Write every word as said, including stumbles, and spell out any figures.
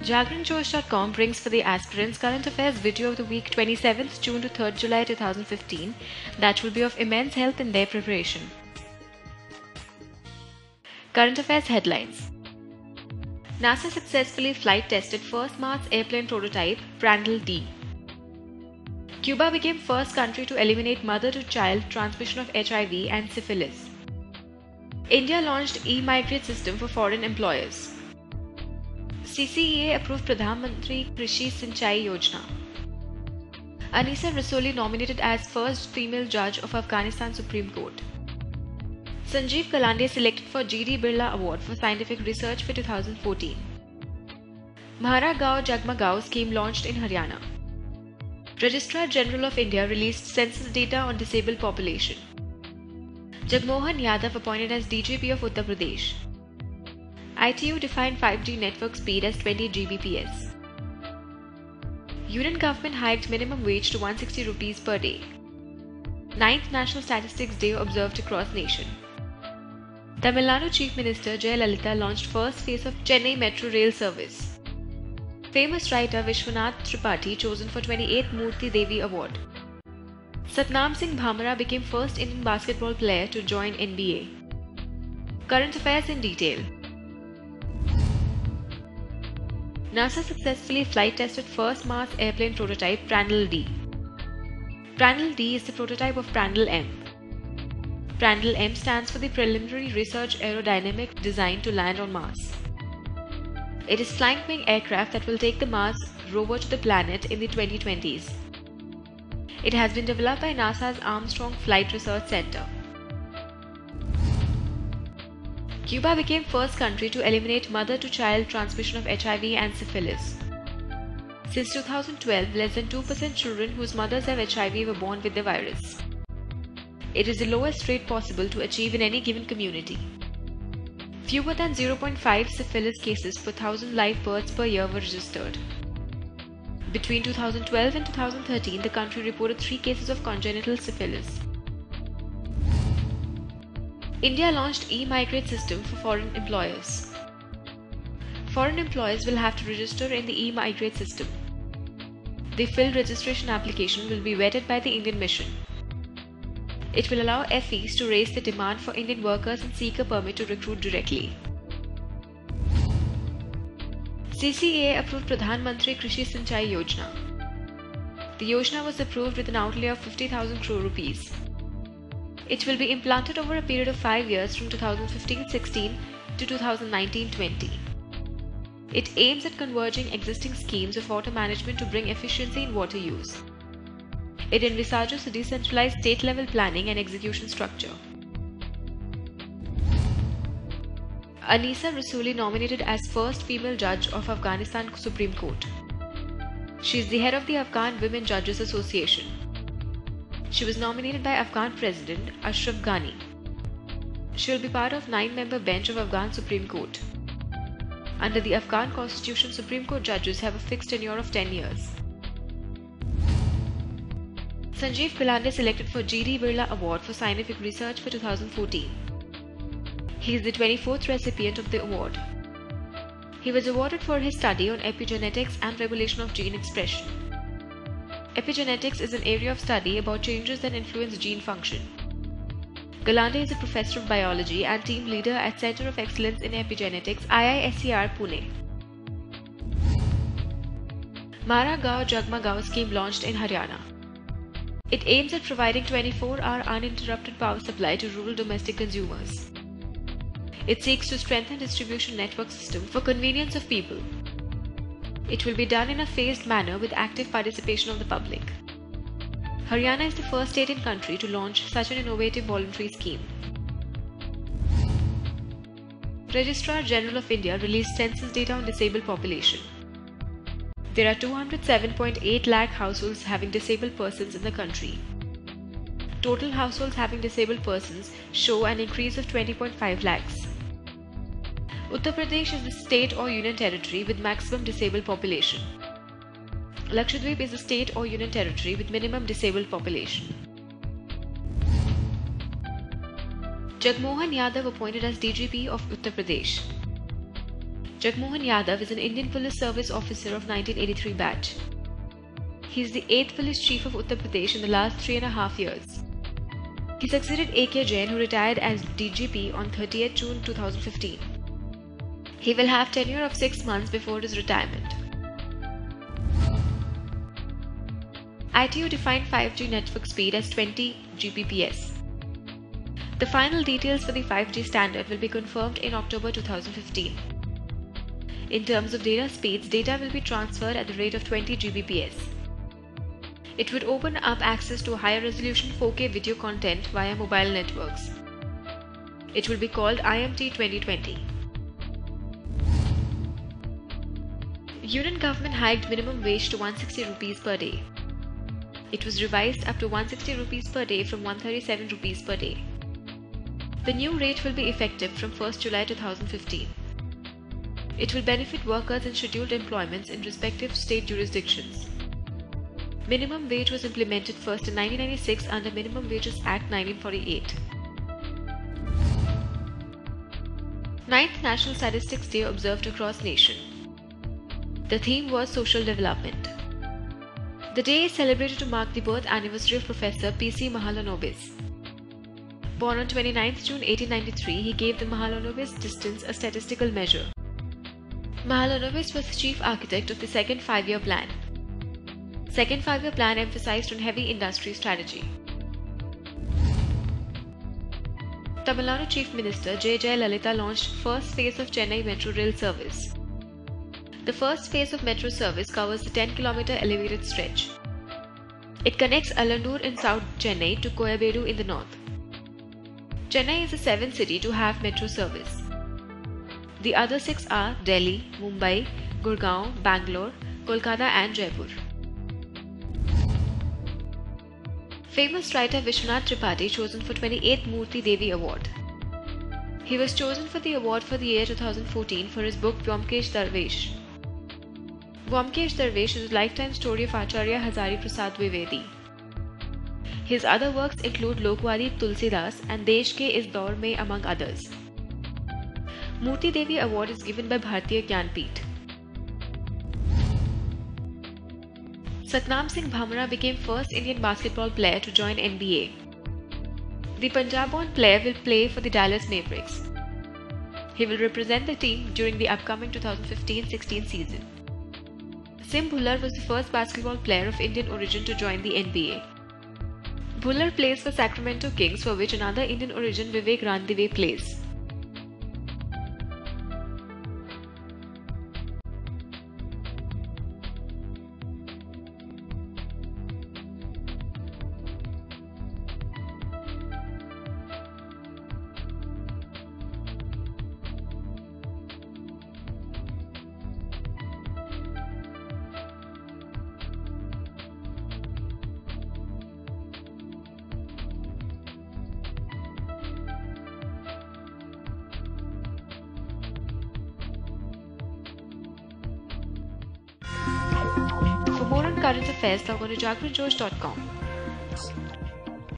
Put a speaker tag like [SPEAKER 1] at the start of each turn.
[SPEAKER 1] Jagran Josh dot com brings for the aspirants current affairs video of the week twenty-seventh June to third July two thousand fifteen that will be of immense help in their preparation. Current affairs headlines. NASA successfully flight tested first Mars airplane prototype Prandtl D. Cuba became first country to eliminate mother-to-child transmission of H I V and syphilis. India launched e-migrate system for foreign employers. C C E A approved Pradhan Mantri Krishi Sinchai Yojana. Anisa Rasooli nominated as first female judge of Afghanistan Supreme Court. Sanjeev Kalandia selected for G D Birla Award for Scientific Research for two thousand fourteen. Mhara Gao Jagma Gao scheme launched in Haryana. Registrar General of India released census data on disabled population. Jagmohan Yadav appointed as D G P of Uttar Pradesh. I T U defined five G network speed as twenty gigabits per second. Union government hiked minimum wage to one hundred sixty rupees per day. ninth National Statistics Day observed across nation. Tamil Nadu Chief Minister Jayalalitha launched first phase of Chennai Metro Rail service. Famous writer Vishwanath Tripathi chosen for twenty-eighth Murthy Devi Award. Satnam Singh Bhamra became first Indian basketball player to join N B A. Current affairs in detail. NASA successfully flight tested first Mars airplane prototype Prandtl D. Prandtl D is the prototype of Prandtl M. Prandtl M stands for the Preliminary Research Aerodynamic Design to Land on Mars. It is flying wing aircraft that will take the Mars rover to the planet in the twenty twenties. It has been developed by NASA's Armstrong Flight Research Center. Cuba became first country to eliminate mother-to-child transmission of H I V and syphilis. Since two thousand twelve, less than two percent children whose mothers have H I V were born with the virus. It is the lowest rate possible to achieve in any given community. Fewer than zero point five syphilis cases per one thousand live births per year were registered. Between two thousand twelve and two thousand thirteen, the country reported three cases of congenital syphilis. India launched e-migrate system for foreign employers. Foreign employees will have to register in the e-migrate system. The filled registration application will be vetted by the Indian mission. It will allow F Es to raise the demand for Indian workers and seek a permit to recruit directly. C C E A approved Pradhan Mantri Krishi Sinchai Yojana. The Yojana was approved with an outlay of fifty thousand crore rupees. It will be implanted over a period of five years from two thousand fifteen sixteen to two thousand nineteen twenty. It aims at converging existing schemes of water management to bring efficiency in water use. It envisages a decentralized state-level planning and execution structure. Anisa Rasooli nominated as first female judge of Afghanistan Supreme Court. She is the head of the Afghan Women Judges Association. She was nominated by Afghan President Ashraf Ghani. She will be part of nine-member bench of Afghan Supreme Court. Under the Afghan Constitution, Supreme Court judges have a fixed tenure of ten years. Sanjeev Kalandia selected for G D Birla Award for Scientific Research for two thousand fourteen. He is the twenty-fourth recipient of the award. He was awarded for his study on epigenetics and regulation of gene expression. Epigenetics is an area of study about changes that influence gene function. Kalandia is a professor of biology and team leader at Center of Excellence in Epigenetics, I I S C R, Pune. Mhara Gao Jagma Gao scheme launched in Haryana. It aims at providing twenty-four hour uninterrupted power supply to rural domestic consumers. It seeks to strengthen distribution network system for convenience of people. It will be done in a phased manner with active participation of the public. Haryana is the first state in country to launch such an innovative voluntary scheme. Registrar General of India released census data on disabled population. There are two hundred seven point eight lakh households having disabled persons in the country. Total households having disabled persons show an increase of twenty point five lakhs. Uttar Pradesh is the state or union territory with maximum disabled population. Lakshadweep is the state or union territory with minimum disabled population. Jagmohan Yadav appointed as D G P of Uttar Pradesh. Jagmohan Yadav is an Indian Police Service officer of nineteen eighty-three batch. He is the eighth Police Chief of Uttar Pradesh in the last three and a half years. He succeeded A K Jain, who retired as D G P on thirtieth June two thousand fifteen. He will have tenure of six months before his retirement. I T U defined five G network speed as twenty gigabits per second. The final details for the five G standard will be confirmed in October two thousand fifteen. In terms of data speeds, data will be transferred at the rate of twenty gigabits per second. It would open up access to higher resolution four K video content via mobile networks. It will be called I M T twenty twenty. Union government hiked minimum wage to one hundred sixty rupees per day. It was revised up to one hundred sixty rupees per day from one hundred thirty-seven rupees per day. The new rate will be effective from first July two thousand fifteen. It will benefit workers in scheduled employments in respective state jurisdictions. Minimum wage was implemented first in nineteen ninety-six under Minimum Wages Act nineteen forty-eight. ninth National Statistics Day observed across nation. The theme was social development. The day is celebrated to mark the birth anniversary of Professor P C Mahalanobis. Born on twenty-ninth June eighteen ninety-three, he gave the Mahalanobis distance a statistical measure. Mahalanobis was the chief architect of the Second Five-Year Plan. Second Five-Year Plan emphasized on heavy industry strategy. Tamil Nadu Chief Minister J. Jayalalitha launched first phase of Chennai Metro Rail service. The first phase of metro service covers the ten kilometer elevated stretch. It connects Alandur in South Chennai to Coimbatore in the north. Chennai is the seventh city to have metro service. The other six are Delhi, Mumbai, Gurgaon, Bangalore, Kolkata and Jaipur. Famous writer Vishwanath Tripathi chosen for twenty-eighth Murthy Devi Award. He was chosen for the award for the year two thousand fourteen for his book Vyomkesh Darvesh. Vyomkesh Darvesh is a lifetime story of Acharya Hazari Prasad Dwivedi. His other works include Lokwadi Tulsidas and Desh Ke Is Daur Mein, among others. Murthy Devi Award is given by Bharatiya Gyanpith. Satnam Singh Bhamra became first Indian basketball player to join N B A. The Punjab-born player will play for the Dallas Mavericks. He will represent the team during the upcoming two thousand fifteen sixteen season. Sim Bhullar was the first basketball player of Indian origin to join the N B A. Bhullar plays for Sacramento Kings, for which another Indian origin Vivek Randive plays. For more on current affairs, log on to jagran josh dot com.